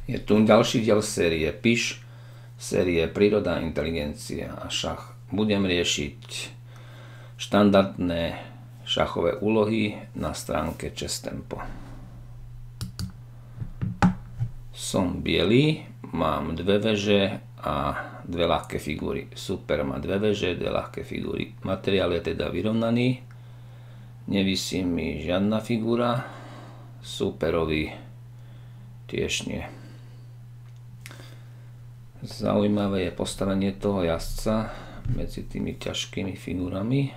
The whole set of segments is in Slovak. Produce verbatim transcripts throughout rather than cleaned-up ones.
Je tu ďalší diel série Píš, série Príroda, inteligencia a šach. Budem riešiť štandardné šachové úlohy na stránke Chess Tempo. Som biely, mám dve veže a dve ľahké figúry. Super má dve veže, dve ľahké figúry. Materiál je teda vyrovnaný, nevisí mi žiadna figúra, superovi tiež nie. Zaujímavé je postavenie toho jazdca medzi tými ťažkými figurami.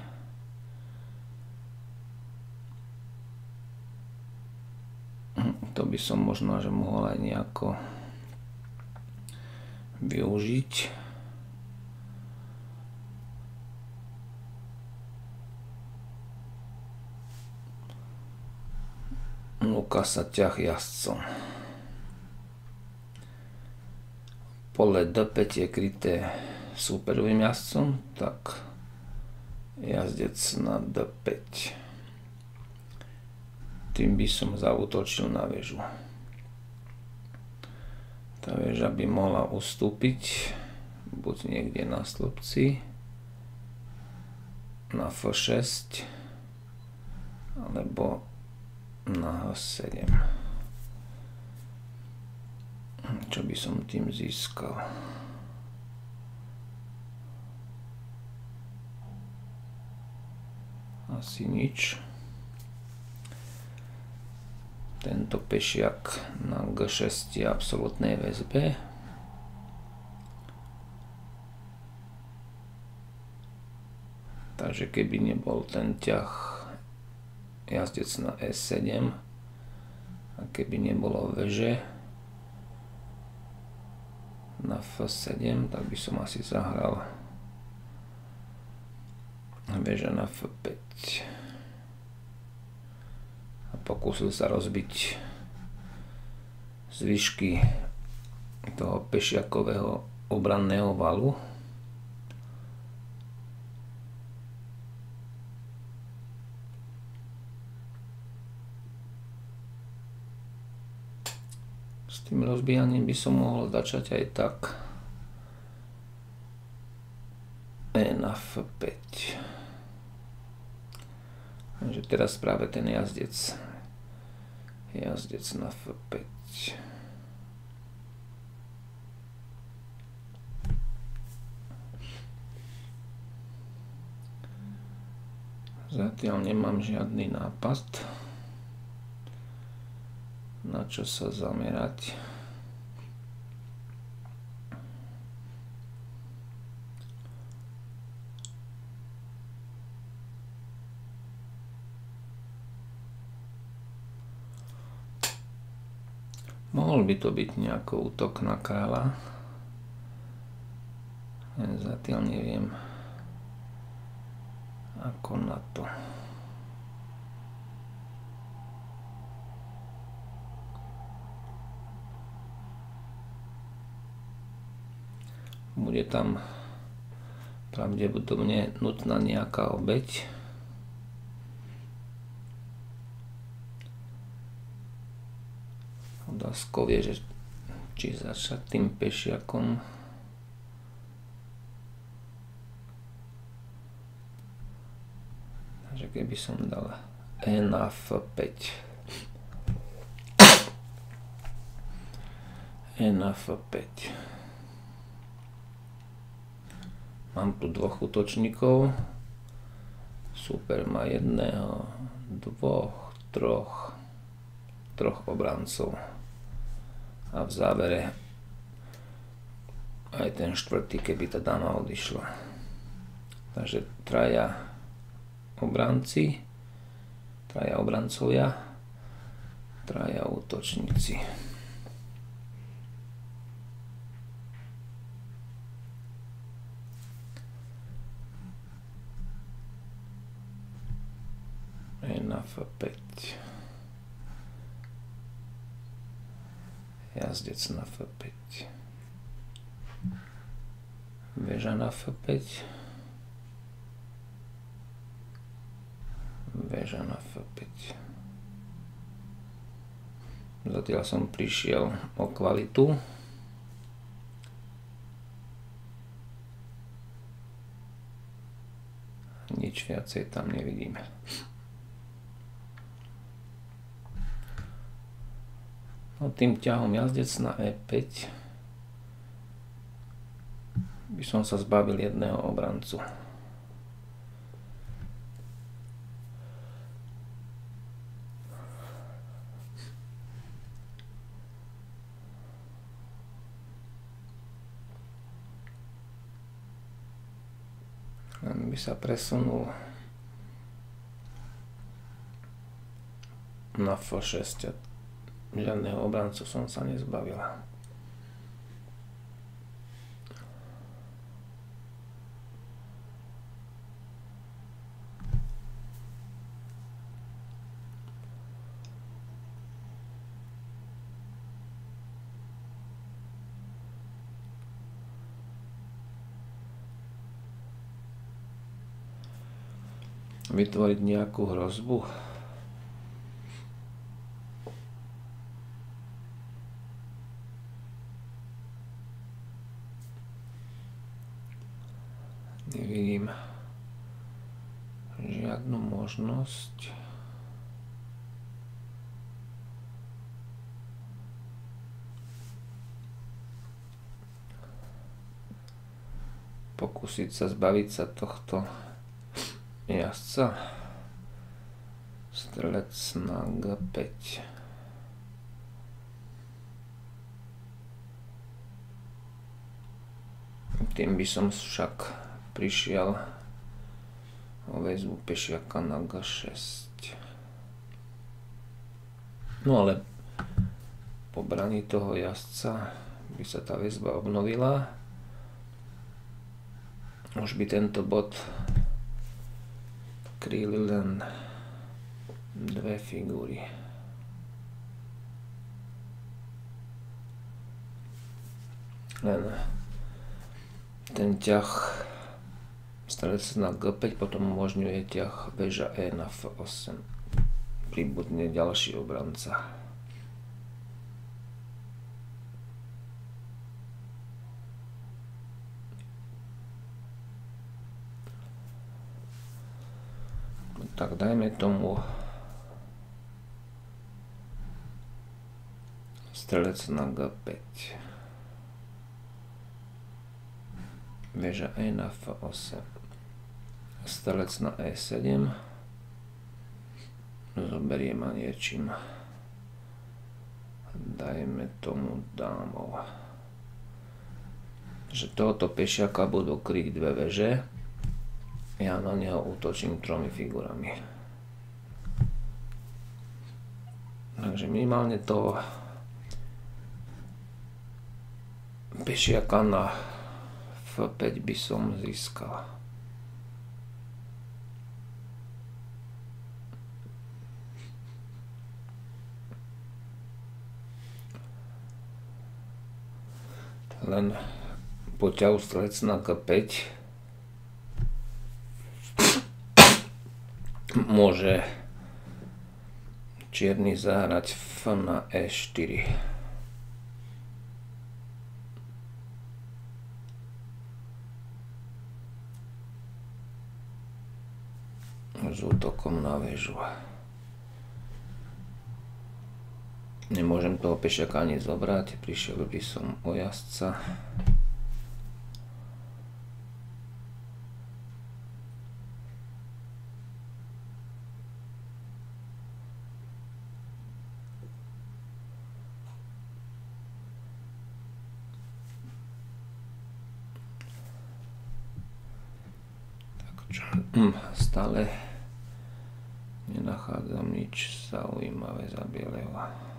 To by som možno že mohol aj nejako využiť. Núka sa ťah jazdcom. Pole dé päť je kryté súperovým jazdcom, tak jazdec na dé päť. Tým by som zaútočil na väžu. Tá väža by mohla ustúpiť buď niekde na slupci, na ef šesť alebo na há sedem. Čo by som tým získal? Asi nič. Tento pešiak na gé šesť je v absolútnej väzbe. Takže keby nebol ten ťah jazdec na é sedem a keby nebolo veže na ef sedem, tak by som asi zahral väža na ef päť a pokúsil sa rozbiť zvyšky toho pešiakového obranného valu. S tým rozbijaním by som mohol začať aj tak. E na ef päť. Takže teraz práve ten jazdec jazdec na ef päť. Zatiaľ nemám žiadny nápad, na čo sa zamerať. Mohol by to byť nejaký útok na kráľa. Ja zatiaľ neviem, ako na to. Bude tam pravdepodobne nutná nejaká obeť. Otázkou je, že či začať tým pešiakom. Takže keby som dal E na ef päť. E na ef päť. Mám tu dvoch útočníkov. Super má jedného, dvoch, troch, troch obrancov. A v závere aj ten štvrtý, keby tá dáma odišla. Takže traja obranci, traja obrancovia, traja útočníci. E na ef päť. Jazdec na ef päť. Väža na ef päť. Väža na ef päť. Zatiaľ som prišiel o kvalitu. Nič viacej tam nevidíme. No tým ťahom jazdec na é päť by som sa zbavil jedného obrancu. Len by sa presunul na ef šesť. Žiadneho obrancu som sa nezbavil. Vytvoriť nejakú hrozbu. Nevidím žiadnu možnosť. Pokúsiť sa zbaviť sa tohto jazdca. Strelec na gé päť. Tým by som však prišiel o väzbu pešiaka na gé šesť. No ale po braní toho jazdca by sa tá väzba obnovila. Už by tento bod kryli len dve figúry. Len ten ťah strelec na gé päť potom umožňuje ťah väža E na ef osem. Pribudne ďalší obranca. Tak dajme tomu strelec na gé päť. Väža E na ef osem. Strelec na é sedem. Zoberie ma niečím. Dajme tomu dámov. Že tohoto pešiaka budú kryť dve väže. Ja na neho útočím tromi figurami. Takže minimálne to pešiaka na ef päť by som získal. Len po ťahu strelec na gé päť môže čierny zahrať F na é štyri. S útokom na väžu. Nemôžem toho pešiaka ani zobrať, prišiel by som o jazdca. Stále nenachádzam nič zaujímavé za bieleho.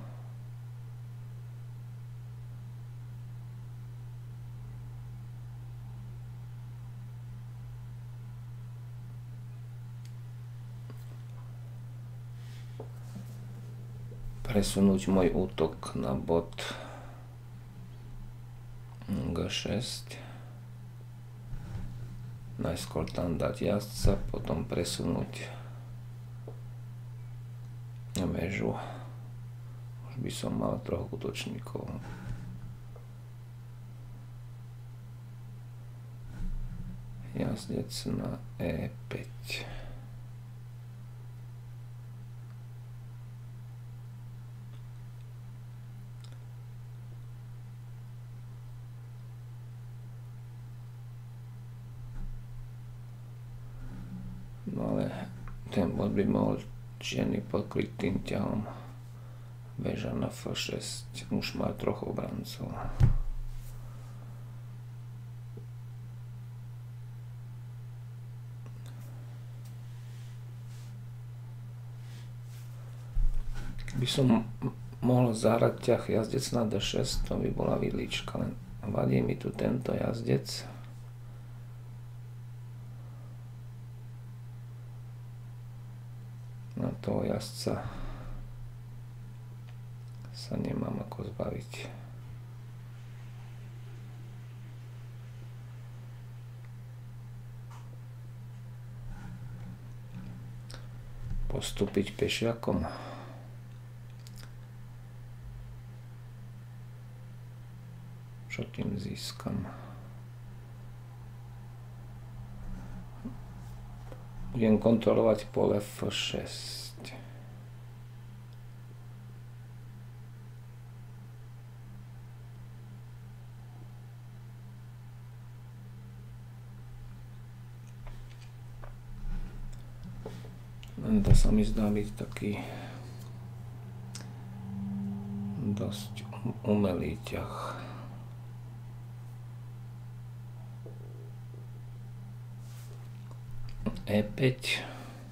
Presunúť môj útok na bod gé šesť. Najskôr tam dať jazdca, potom presunúť väžu. Už by som mal troch útočníkov. Jazdec na é päť. No ale ten bod by mohol čierny pokryť tým ťahom. Väža na ef šesť. Už má troch obrancov. Keby som mohol zahrať ťah jazdec na dé šesť, to by bola vidlička, len vadí mi tu tento jazdec. Na toho jazdca sa nemám ako zbaviť. Postúpiť pešiakom. Čo tým získam? Budem kontrolovať pole ef šesť. Len to sa mi zdá byť taký dosť umelý ťah. é päť,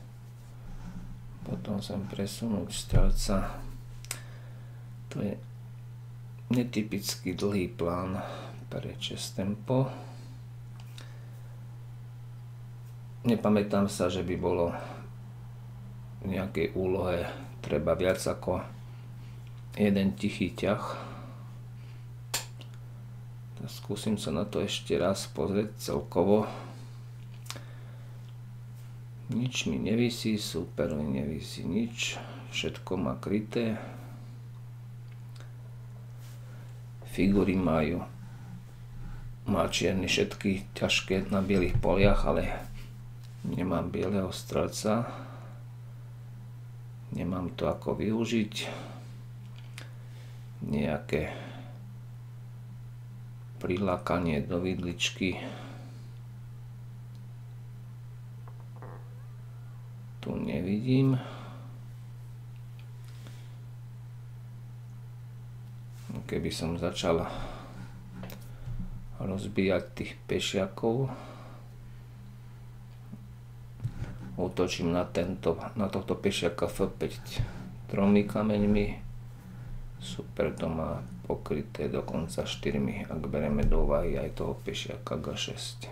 potom sem presunúť strelca. To je netypický dlhý plán pre chess tempo. Nepamätám sa, že by bolo v nejakej úlohe treba viac ako jeden tichý ťah. Skúsim sa na to ešte raz pozrieť celkovo. Nič mi nevisí, súperovi nevisí nič, všetko má kryté. Figúry majú, má čierny všetky ťažké na bielých poliach, ale nemám bieleho strelca. Nemám to ako využiť. Nejaké prilákanie do vidličky. Tu nevidím. Keby som začal rozbíjať tých pešiakov, útočím na, tento, na tohto pešiaka ef päť tromi kameňmi. Super, to má pokryté dokonca štyrmi, ak bereme do úvahy aj toho pešiaka gé šesť.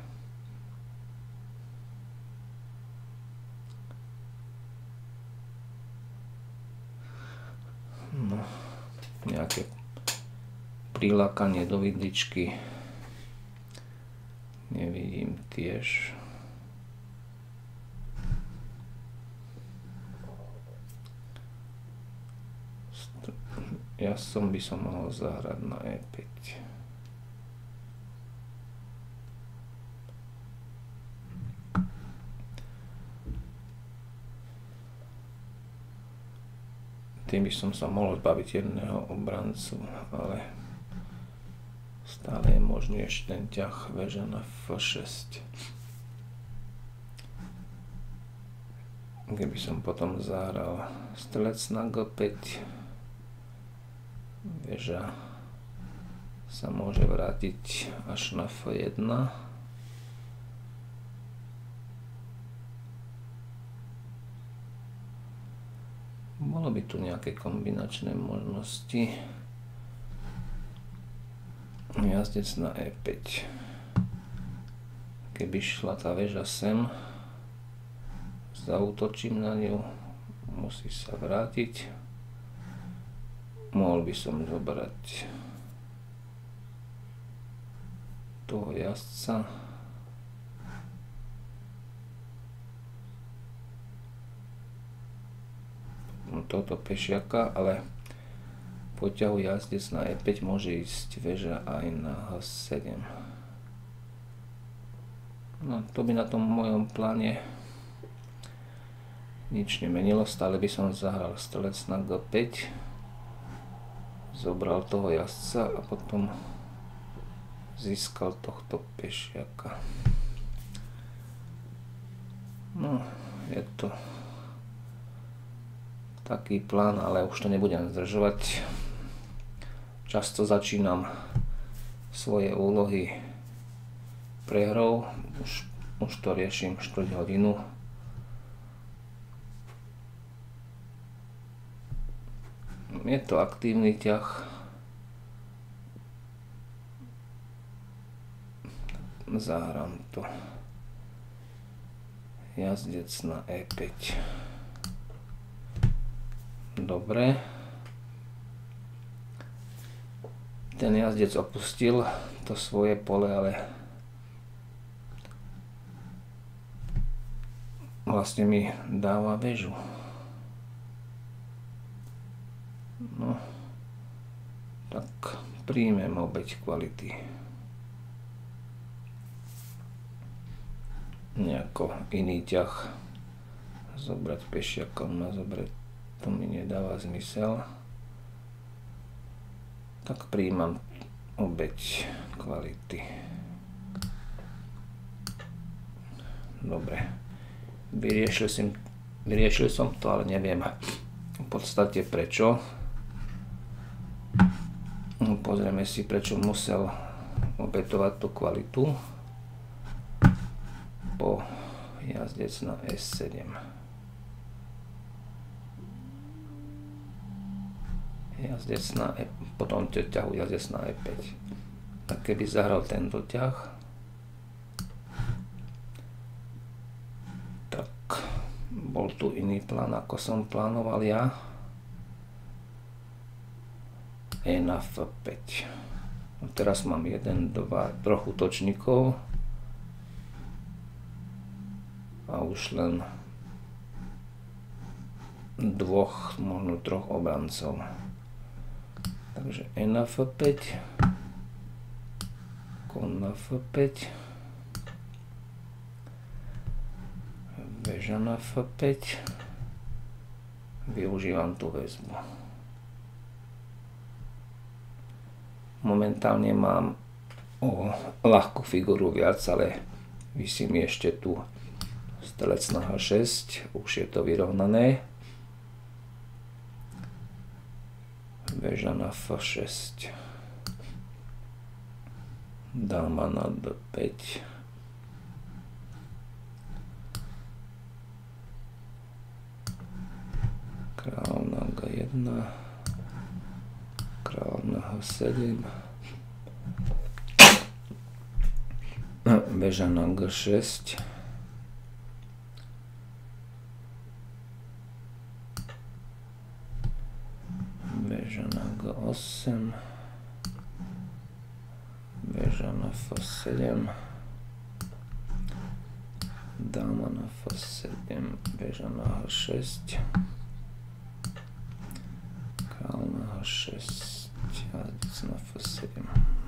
No, nejaké prilákanie do vidličky nevidím tiež. Ja som by som mohol zahrať na é päť. Tým by som sa mohol zbaviť jedného obrancu, ale stále je možný ešte ten ťah väža na ef šesť. Keby som potom zahral strelec na gé päť, väža sa môže vrátiť až na ef jedna. Bolo by tu nejaké kombinačné možnosti. Jazdec na é päť. Keby šla tá väža sem, zaútočím na ňu, musí sa vrátiť. Mohol by som zobrať toho jazdca. Toto pešiaka, ale Po ťahu jazdec na e päť môže ísť väža aj na há sedem. No, to by na tom mojom pláne nič nemenilo. Stále by som zahral strelec na gé päť. Zobral toho jazdca a potom získal tohto pešiaka. No, je to taký plán, ale už to nebudem zdržovať. Často začínam svoje úlohy prehrou, už, už to riešim štvrť hodinu. Je to aktívny ťah. Zahrám to. Jazdec na e päť. Dobre. Ten jazdec opustil to svoje pole, ale vlastne mi dáva väžu. No, tak príjmem obeť kvality. Nejako iný ťah zobrať pešiakom na zobrať, to mi nedáva zmysel. Tak príjmam obeť kvality. Dobre. Vyriešil som, vyriešil som to, ale neviem v podstate prečo. Pozrieme si, prečo musel obetovať tú kvalitu. Po jazdec na es sedem. Jazdec na e, potom ťahu jazdec na e päť. Tak keby zahral tento ťah, tak bol tu iný plán, ako som plánoval ja. E na ef päť. No teraz mám jeden, dva, troch útočníkov a už len dvoch, možno troch obrancov. Takže e na ef päť, kon na ef päť, väža na ef päť, využívam tú väzbu. Momentálne mám o ľahkú figuru viac, ale visí mi ešte tu strelec na há šesť, už je to vyrovnané. Väža na ef šesť, dáma na dé päť, král na gé jeden, král na há sedem, väža na gé šesť, väža na gé osem, väža na ef sedem, dáma na ef sedem, väža na há šesť, král na há šesť, jazdec na ef sedem.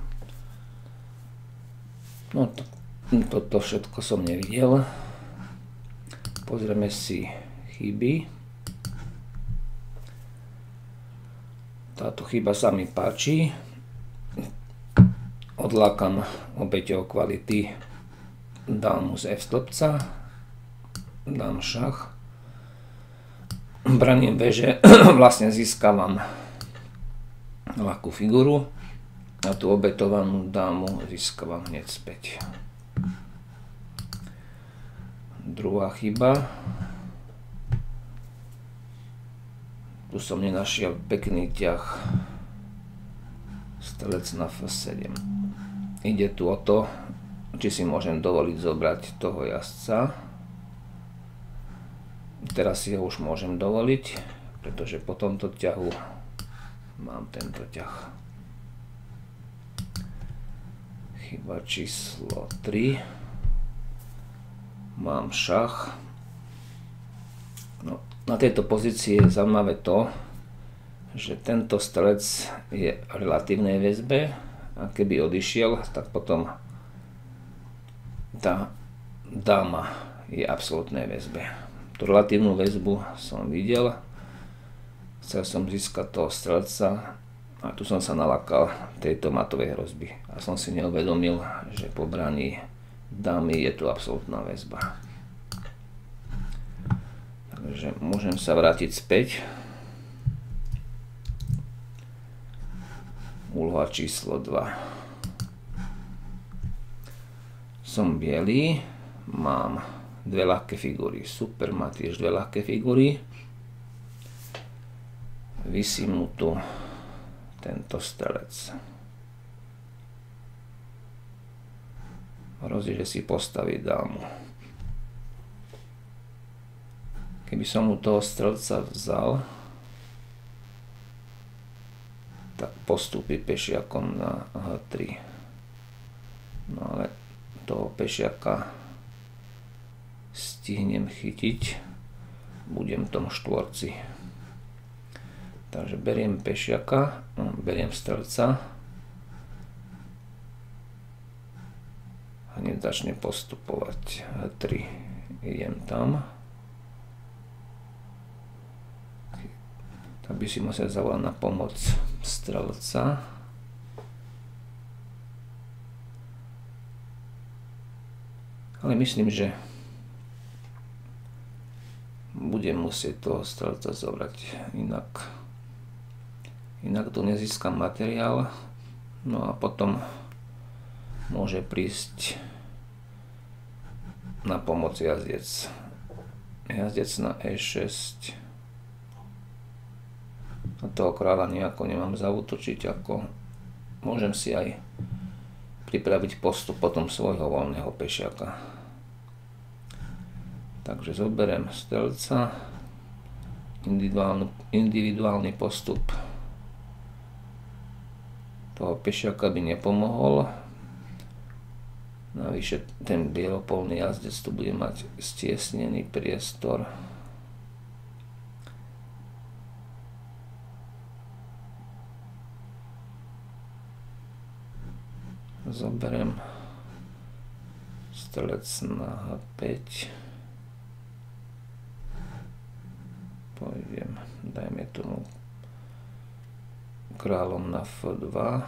No to, toto všetko som nevidel. Pozrieme si chyby. Táto chyba sa mi páči. Odlákam obeťou kvality dámu z F stĺpca. Dám šach. Braním väže, vlastne získavam ľahkú figuru a tú obetovanú dámu získavam hneď späť. Druhá chyba. Tu som nenašiel pekný ťah. Strelec na ef sedem. Ide tu o to, či si môžem dovoliť zobrať toho jazdca. Teraz si ho už môžem dovoliť, pretože po tomto ťahu mám tento ťah. Chyba číslo tri. Mám šach. No, na tejto pozícii je zaujímavé to, že tento strelec je v relatívnej väzbe a keby odišiel, tak potom tá dáma je v absolútnej väzbe. Tú relatívnu väzbu som videl, chcel som získať toho strelca a tu som sa nalakal tejto matovej hrozby a som si neuvedomil, že po braní dámy je tu absolútna väzba. Takže môžem sa vrátiť späť. Úloha číslo dva. Som biely, mám dve ľahké figúry. Super, má tiež dve ľahké figúry. Visí mu tu tento strelec. Hrozí, že si postaví dámu. Keby som mu toho strelca vzal, tak postúpi pešiakom na há tri. No ale toho pešiaka stihnem chytiť, budem v tom štvorci. Takže beriem pešiaka, beriem strelca a hneď začne postupovať há tri. Idem tam. Tak by si musel zavolať na pomoc strelca. Ale myslím, že budem musieť toho strelca zobrať, inak inak tu nezískam materiál, no a potom môže prísť na pomoc jazdec. Jazdec na é šesť. A toho kráľa nejako nemám zaútočiť, ako môžem si aj pripraviť postup potom svojho voľného pešiaka. Takže zoberiem strelca, individuálny postup toho pešiaka by nepomohol. Navyše ten bielopolný jazdec tu bude mať stiesnený priestor. Zoberiem strelec na há päť. Pôjdem, dajme tomu kráľom na ef dva.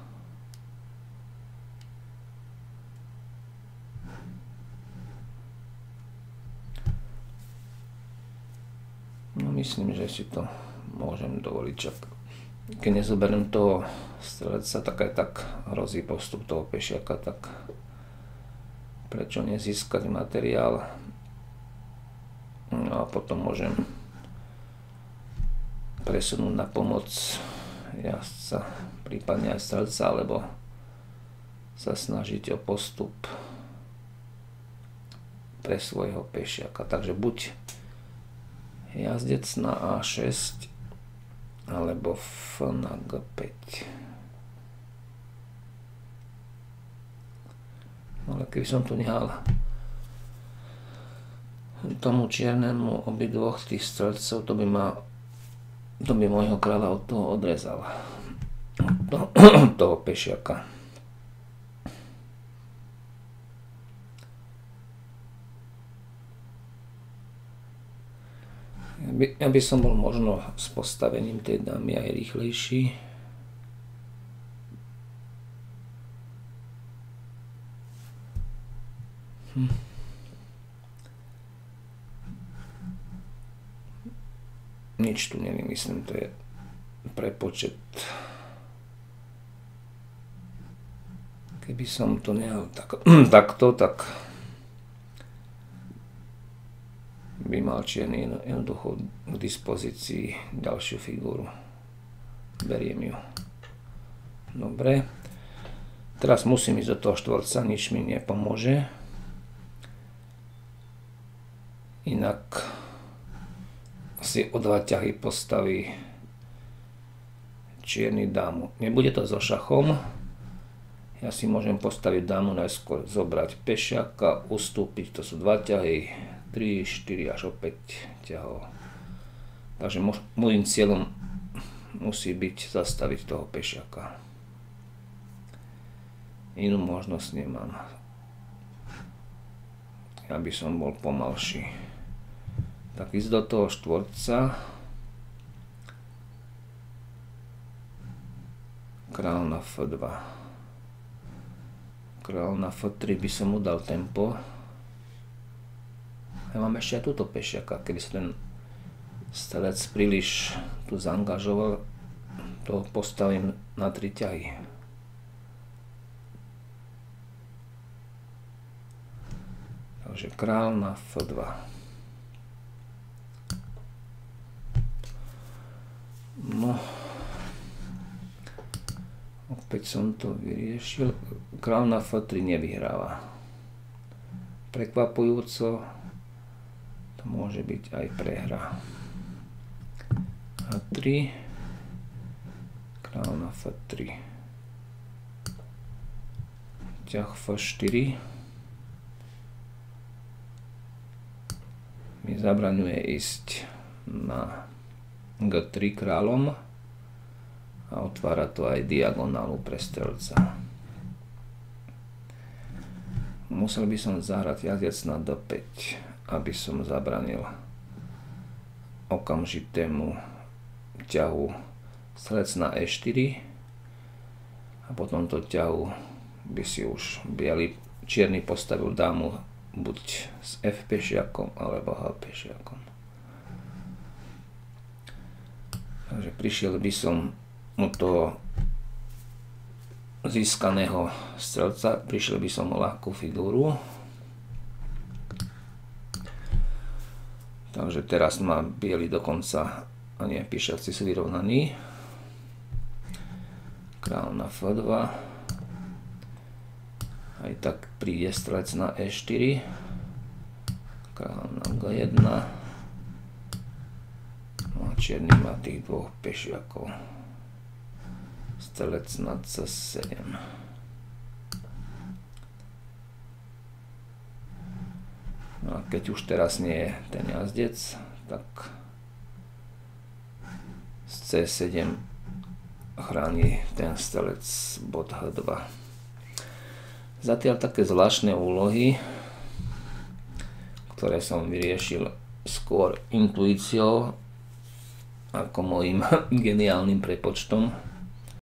No myslím, že si to môžem dovoliť, čak keď nezoberiem toho strelca, tak aj tak hrozí postup toho pešiaka, tak prečo nezískať materiál? No a potom môžem presunúť na pomoc jazdca, prípadne aj strelca, alebo sa snažiť o postup pre svojho pešiaka. Takže buď jazdec na á šesť alebo f na gé päť. Ale keby som tu nehal tomu čiernemu obidvoch tých strelcov, to by ma to by môjho kráľa od toho odrezal. Od toho, toho pešiaka. Ja by, ja by som bol možno s postavením tej dámy aj rýchlejší. Hm. Nič tu nevymyslím, to je prepočet. Keby som to nehal tak, takto, tak by mal čierny jednoducho k dispozícii ďalšiu figúru. Beriem ju. Dobre. Teraz musím ísť do toho štvorca, nič mi nepomôže. Inak si o dva ťahy postaví čierny dámu. Nebude to so šachom. Ja si môžem postaviť dámu, najskôr zobrať pešiaka, ustúpiť, to sú dva ťahy, tri, štyri až opäť ťahov. Takže môjim cieľom musí byť zastaviť toho pešiaka. Inú možnosť nemám. Ja by som bol pomalší. Tak ísť do toho štvorca. Král na ef dva. Král na ef tri by som mu dal tempo. Ja mám ešte aj túto pešiaka, keby sa ten strelec príliš tu zaangažoval, to postavím na tri ťahy. Takže král na ef dva. No, opäť som to vyriešil. Král na ef tri nevyhráva. Prekvapujúco to môže byť aj prehra. há tri, král na ef tri, ťah ef štyri mi zabraňuje ísť na gé tri kráľom a otvára to aj diagonálu pre strelca. Musel by som zahrať jazdec na dé päť, aby som zabranil okamžitému ťahu strelec na é štyri a po tomto ťahu by si už biely čierny postavil dámu buď s F pešiakom alebo H pešiakom. Takže prišiel by som u toho získaného strelca, prišiel by som o ľahkú figúru. Takže teraz má biely dokonca, a nie, pešiaci sú vyrovnaní. Král na ef dva. Aj tak príde strelec na é štyri. Král na gé jeden. No a čierny má tých dvoch pešiakov. Strelec na cé sedem. No a keď už teraz nie je ten jazdec, tak z cé sedem chráni ten strelec bod há dva. Zatiaľ také zvláštne úlohy, ktoré som vyriešil skôr intuíciou ako môjim geniálnym prepočtom.